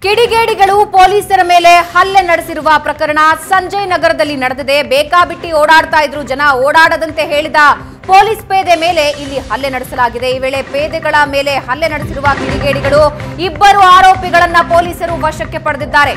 ಕಿಡಿಗೇಡಿಗಳು ಪೊಲೀಸರ ಮೇಲೆ ಹಲ್ಲೆ ನಡೆಸಿರುವ ಪ್ರಕರಣ ಸಂಜಯ್ ನಗರದಲ್ಲಿ ನಡೆದಿದೆ. ಬೇಕಾಬಿಟ್ಟಿ ಓಡಾಡ್ತಾ ಇದ್ರು ಜನ. ಓಡಾಡದಂತೆ ಹೇಳಿದ ಪೊಲೀಸ್ ಪೇದೆ ಮೇಲೆ ಇಲ್ಲಿ ಹಲ್ಲೆ ನಡೆಸಲಾಗಿದೆ. ಈ ವೇಳೆ ಪೇದೆಗಳ ಮೇಲೆ ಹಲ್ಲೆ ನಡೆಸಿರುವ ಕಿಡಿಗೇಡಿಗಳು ಇಬ್ಬರು ಆರೋಪಿಗಳನ್ನ ಪೊಲೀಸರು ವಶಕ್ಕೆ ಪಡೆದಿದ್ದಾರೆ.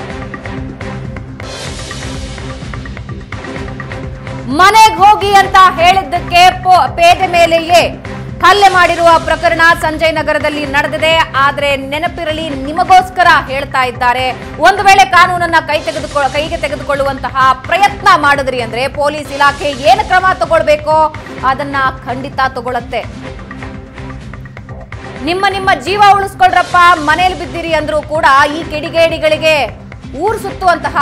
ಮನೆಗೆ ಹೋಗಿ ಅಂತ ಹೇಳಿದ್ದಕ್ಕೆ ಪೇದೆ ಮೇಲೆಯೇ ಹಲ್ಲೆ ಮಾಡಿರುವ ಪ್ರಕರಣ ಸಂಜಯ್ ನಗರದಲ್ಲಿ ನಡೆದಿದೆ. ಆದ್ರೆ ನೆನಪಿರಲಿ, ನಿಮಗೋಸ್ಕರ ಹೇಳ್ತಾ ಇದ್ದಾರೆ, ಒಂದು ವೇಳೆ ಕಾನೂನನ್ನ ಕೈಗೆ ತೆಗೆದುಕೊಳ್ಳುವಂತಹ ಪ್ರಯತ್ನ ಮಾಡಿದ್ರಿ ಅಂದ್ರೆ ಪೊಲೀಸ್ ಇಲಾಖೆ ಏನು ಕ್ರಮ ತಗೊಳ್ಬೇಕೋ ಅದನ್ನ ಖಂಡಿತ ತಗೊಳತ್ತೆ. ನಿಮ್ಮ ಜೀವ ಉಳಿಸ್ಕೊಳ್ರಪ್ಪ, ಮನೇಲಿ ಬಿದ್ದಿರಿ ಅಂದ್ರೂ ಕೂಡ ಈ ಕಿಡಿಗೇಡಿಗಳಿಗೆ ಊರು ಸುತ್ತುವಂತಹ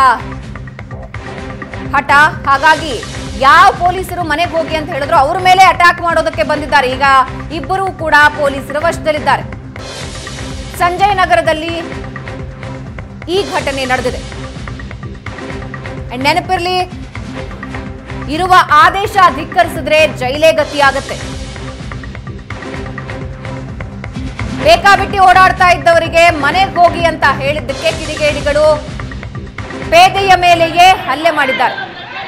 ಹಠ. ಹಾಗಾಗಿ ಯಾವ ಪೊಲೀಸರು ಮನೆಗೆ ಹೋಗಿ ಅಂತ ಹೇಳಿದ್ರು ಅವ್ರ ಮೇಲೆ ಅಟ್ಯಾಕ್ ಮಾಡೋದಕ್ಕೆ ಬಂದಿದ್ದಾರೆ. ಈಗ ಇಬ್ಬರೂ ಕೂಡ ಪೊಲೀಸರ ವಶದಲ್ಲಿದ್ದಾರೆ. ಸಂಜಯ್ ನಗರದಲ್ಲಿ ಈ ಘಟನೆ ನಡೆದಿದೆ. ನೆನಪಿರ್ಲಿ, ಇರುವ ಆದೇಶ ಧಿಕ್ಕರಿಸಿದ್ರೆ ಜೈಲೇ ಗತಿಯಾಗತ್ತೆ. ಬೇಕಾಬಿಟ್ಟಿ ಓಡಾಡ್ತಾ ಇದ್ದವರಿಗೆ ಮನೆಗೆ ಹೋಗಿ ಅಂತ ಹೇಳಿದ್ದಕ್ಕೆ ಕಿಡಿಗೇಡಿಗಳು ಪೇದೆಯ ಮೇಲೆಯೇ ಹಲ್ಲೆ ಮಾಡಿದ್ದಾರೆ.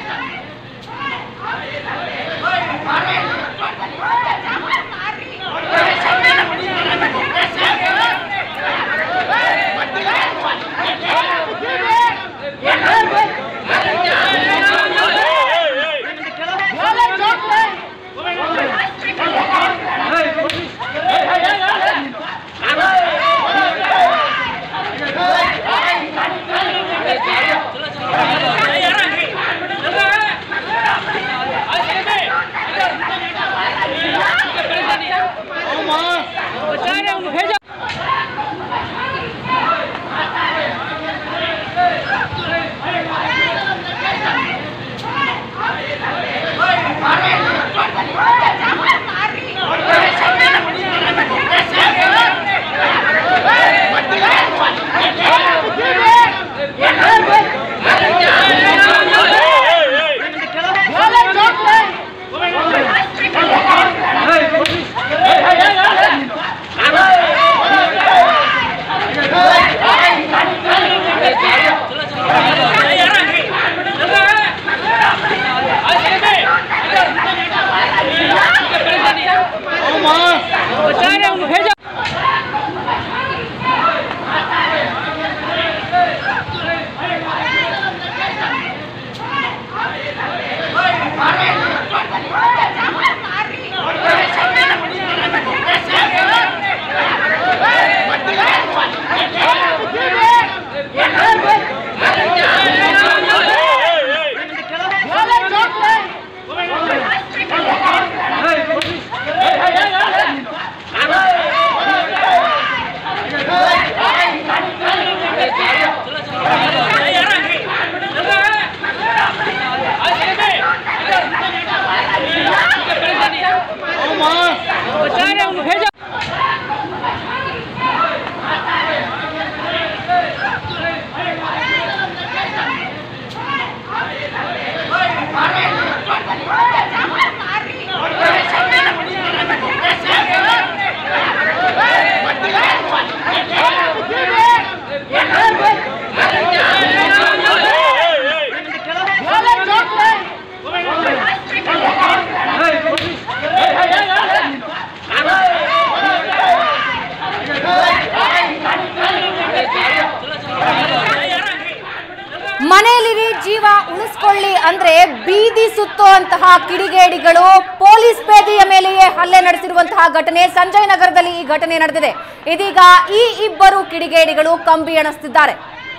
ಮನೆಯಲ್ಲಿರಿ, ಜೀವ ಉಳಿಸ್ಕೊಳ್ಳಿ ಅಂದ್ರೆ ಬೀದಿ ಸುತ್ತುವಂತಹ ಕಿಡಿಗೇಡಿಗಳು ಪೊಲೀಸ್ ಪೇದೆಯ ಮೇಲೆಯೇ ಹಲ್ಲೆ ನಡೆಸಿರುವಂತಹ ಘಟನೆ ಸಂಜಯ್ ನಗರದಲ್ಲಿ ಈ ಘಟನೆ ನಡೆದಿದೆ. ಇದೀಗ ಈ ಇಬ್ಬರು ಕಿಡಿಗೇಡಿಗಳು ಕಂಬಿ ಎಣಿಸ್ತಿದ್ದಾರೆ.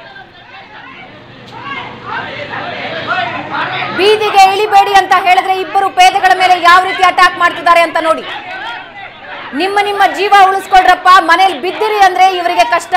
ಬೀದಿಗೆ ಇಳಿಬೇಡಿ ಅಂತ ಹೇಳಿದ್ರೆ ಇಬ್ಬರು ಪೇದೆಗಳ ಮೇಲೆ ಯಾವ ರೀತಿ ಅಟ್ಯಾಕ್ ಮಾಡ್ತಿದ್ದಾರೆ ಅಂತ ನೋಡಿ. ನಿಮ್ಮ ಜೀವ ಉಳಿಸ್ಕೊಳ್ರಪ್ಪ, ಮನೇಲಿ ಬಿದ್ದಿರಿ ಅಂದ್ರೆ ಇವರಿಗೆ ಕಷ್ಟ.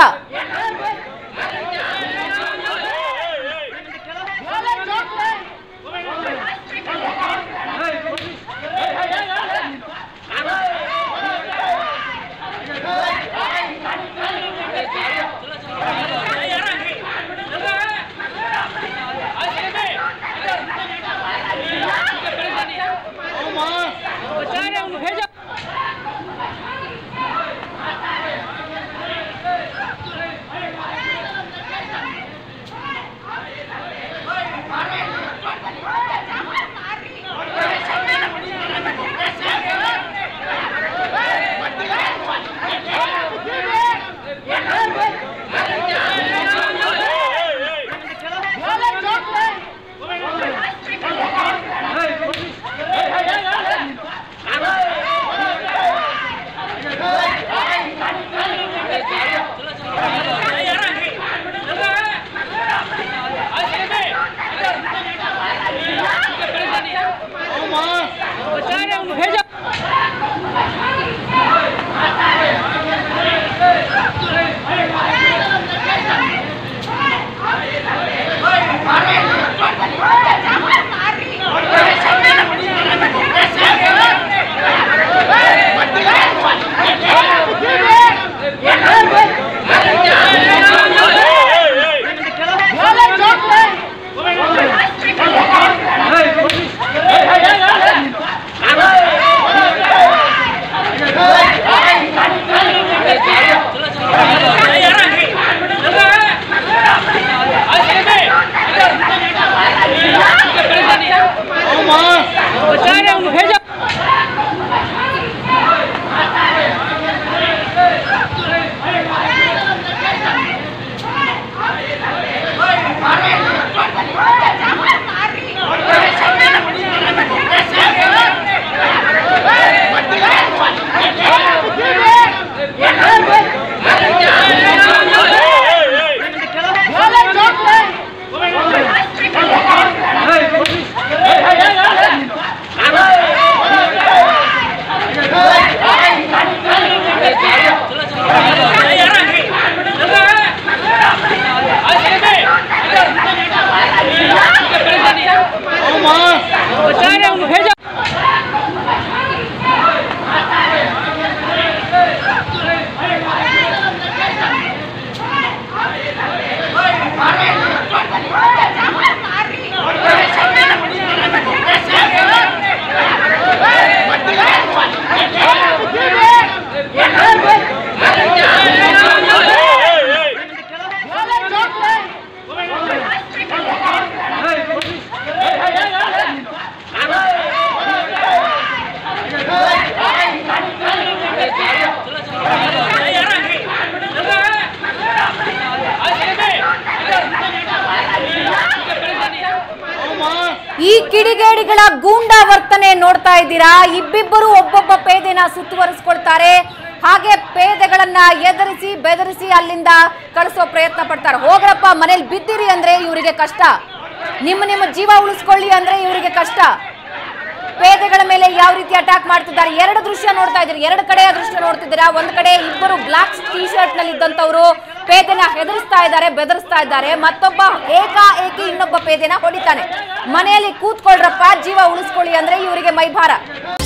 ಈ ಕಿಡಿಗೇಡಿಗಳ ಗೂಂಡಾ ವರ್ತನೆ ನೋಡ್ತಾ ಇದ್ದೀರಾ. ಇಬ್ಬಿಬ್ಬರು ಒಬ್ಬೊಬ್ಬ ಪೇದೆನ ಸುತ್ತುವರಿಸ್ಕೊಳ್ತಾರೆ. ಹಾಗೆ ಪೇದೆಗಳನ್ನ ಎದುರಿಸಿ ಬೆದರಿಸಿ ಅಲ್ಲಿಂದ ಕಳಿಸೋ ಪ್ರಯತ್ನ ಪಡ್ತಾರೆ. ಹೋಗ್ರಪ್ಪ, ಮನೇಲಿ ಬಿದ್ದಿರಿ ಅಂದ್ರೆ ಇವರಿಗೆ ಕಷ್ಟ, ನಿಮ್ಮ ಜೀವ ಉಳಿಸ್ಕೊಳ್ಳಿ ಅಂದ್ರೆ ಇವರಿಗೆ ಕಷ್ಟ. ಪೇದೆಗಳ ಮೇಲೆ ಯಾವ ರೀತಿ ಅಟ್ಯಾಕ್ ಮಾಡ್ತಿದ್ದಾರೆ, ಎರಡು ದೃಶ್ಯ ನೋಡ್ತಾ ಇದ್ದೀರಿ, ಎರಡು ಕಡೆಯ ದೃಶ್ಯ ನೋಡ್ತಿದ್ದೀರಾ. ಒಂದ್ ಕಡೆ ಇಬ್ಬರು ಬ್ಲಾಕ್ ಟಿ ಶರ್ಟ್ ನಲ್ಲಿ ಇದ್ದಂತವ್ರು ಪೇದೆನ ಹೆದರಿಸ್ತಾ ಇದ್ದಾರೆ, ಬೆದರಿಸ್ತಾ ಇದ್ದಾರೆ. ಮತ್ತೊಬ್ಬ ಏಕಾಏಕಿ ಇನ್ನೊಬ್ಬ ಪೇದೆನ ಹೊಡಿತಾನೆ. ಮನೆಯಲ್ಲಿ ಕೂತ್ಕೊಳ್ರಪ್ಪ, ಜೀವ ಉಳಿಸ್ಕೊಳ್ಳಿ ಅಂದ್ರೆ ಇವರಿಗೆ ಮೈಭಾರ.